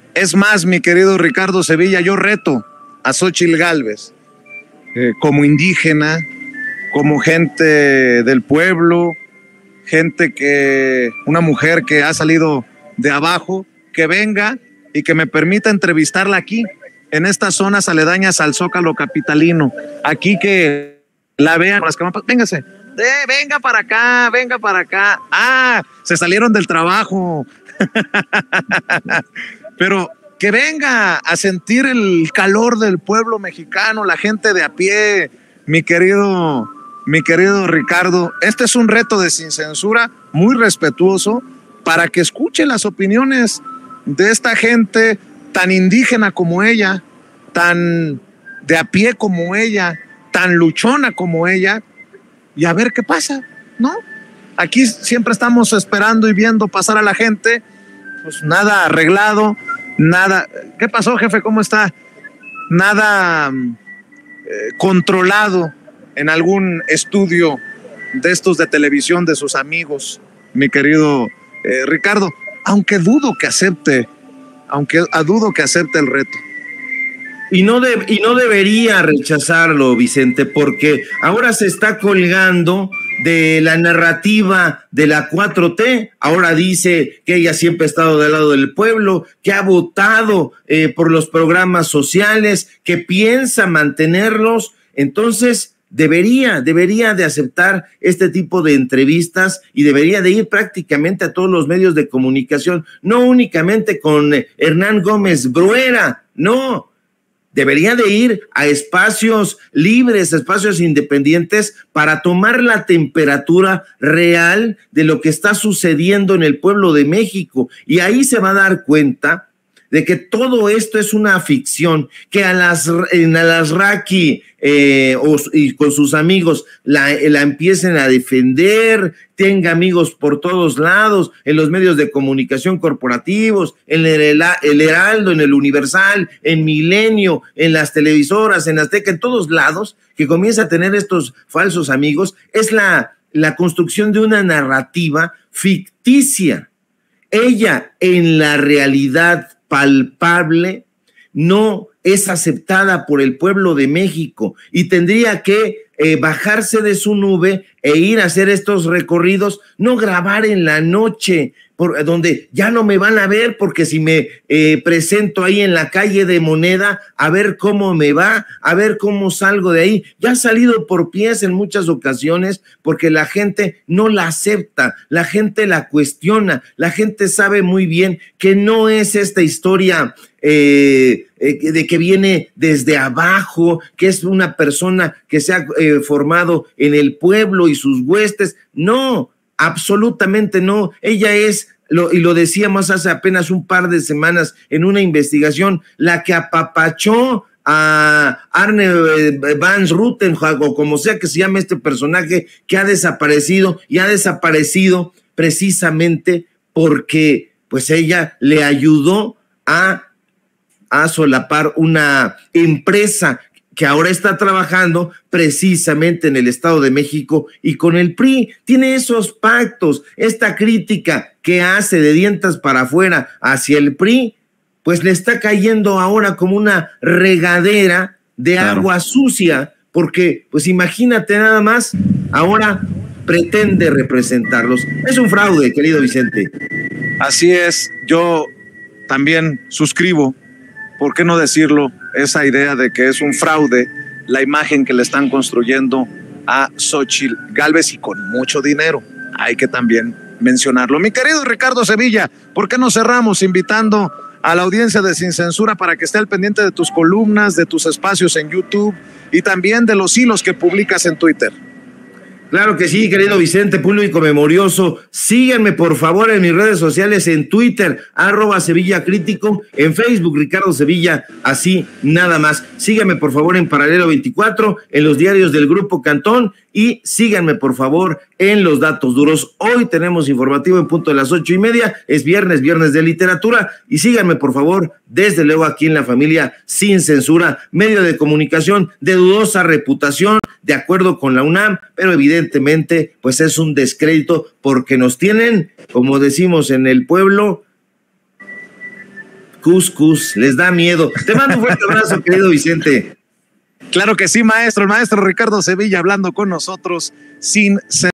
Es más, mi querido Ricardo Sevilla, yo reto a Xóchitl Gálvez, como indígena, como gente del pueblo, una mujer que ha salido de abajo, que venga y que me permita entrevistarla aquí, en estas zonas aledañas al Zócalo capitalino. Aquí que la vean, las campas, véngase, venga para acá, venga para acá. Ah, se salieron del trabajo. Pero que venga a sentir el calor del pueblo mexicano, la gente de a pie, mi querido Ricardo. Este es un reto de Sin Censura muy respetuoso para que escuche las opiniones de esta gente tan indígena como ella, tan de a pie como ella, tan luchona como ella, y a ver qué pasa, ¿no? Aquí siempre estamos esperando y viendo pasar a la gente, pues nada arreglado, nada. ¿Qué pasó, jefe? ¿Cómo está? Nada controlado en algún estudio de estos de televisión de sus amigos, mi querido Ricardo, aunque dudo que acepte el reto. Y no debería rechazarlo, Vicente, porque ahora se está colgando de la narrativa de la 4T. Ahora dice que ella siempre ha estado del lado del pueblo, que ha votado por los programas sociales, que piensa mantenerlos. Entonces debería de aceptar este tipo de entrevistas y debería de ir prácticamente a todos los medios de comunicación, no únicamente con Hernán Gómez Bruera, no. Debería de ir a espacios libres, espacios independientes, para tomar la temperatura real de lo que está sucediendo en el pueblo de México. Y ahí se va a dar cuenta de que todo esto es una ficción, que en Alasraqui y con sus amigos la empiecen a defender, tenga amigos por todos lados, en los medios de comunicación corporativos, en el Heraldo, en el Universal, en Milenio, en las televisoras, en Azteca, en todos lados, que comienza a tener estos falsos amigos. Es la construcción de una narrativa ficticia. Ella, en la realidad palpable, no es aceptada por el pueblo de México y tendría que bajarse de su nube e ir a hacer estos recorridos, no grabar en la noche, donde ya no me van a ver, porque si me presento ahí en la calle de Moneda, a ver cómo me va, a ver cómo salgo de ahí. Ya ha salido por pies en muchas ocasiones porque la gente no la acepta, la gente la cuestiona, la gente sabe muy bien que no es esta historia de que viene desde abajo, que es una persona que se ha formado en el pueblo y sus huestes. No, absolutamente no. Ella es, y lo decíamos hace apenas un par de semanas en una investigación, la que apapachó a Arne Van Rutenhag, o como sea que se llame este personaje, que ha desaparecido, y ha desaparecido precisamente porque pues ella le ayudó a solapar una empresa que ahora está trabajando precisamente en el Estado de México y con el PRI. Tiene esos pactos. Esta crítica que hace de dientes para afuera hacia el PRI, pues le está cayendo ahora como una regadera de agua sucia, porque pues imagínate nada más, ahora pretende representarlos. Es un fraude, querido Vicente. Así es, yo también suscribo, ¿por qué no decirlo?, esa idea de que es un fraude la imagen que le están construyendo a Xóchitl Gálvez, y con mucho dinero, hay que también mencionarlo. Mi querido Ricardo Sevilla, ¿por qué no cerramos invitando a la audiencia de Sin Censura para que esté al pendiente de tus columnas, de tus espacios en YouTube y también de los hilos que publicas en Twitter? Claro que sí, querido Vicente, público memorioso. Síganme, por favor, en mis redes sociales, en Twitter, @SevillaCrítico, en Facebook, Ricardo Sevilla, así nada más. Síganme, por favor, en Paralelo 24, en los diarios del Grupo Cantón, y síganme, por favor, en Los Datos Duros. Hoy tenemos informativo en punto de las 8:30, es viernes de literatura, y síganme, por favor, desde luego aquí en la familia Sin Censura, medio de comunicación de dudosa reputación, de acuerdo con la UNAM, pero evidentemente pues es un descrédito porque nos tienen, como decimos en el pueblo, cuscús, les da miedo. Te mando un fuerte abrazo, querido Vicente. Claro que sí, maestro. El maestro Ricardo Sevilla hablando con nosotros sin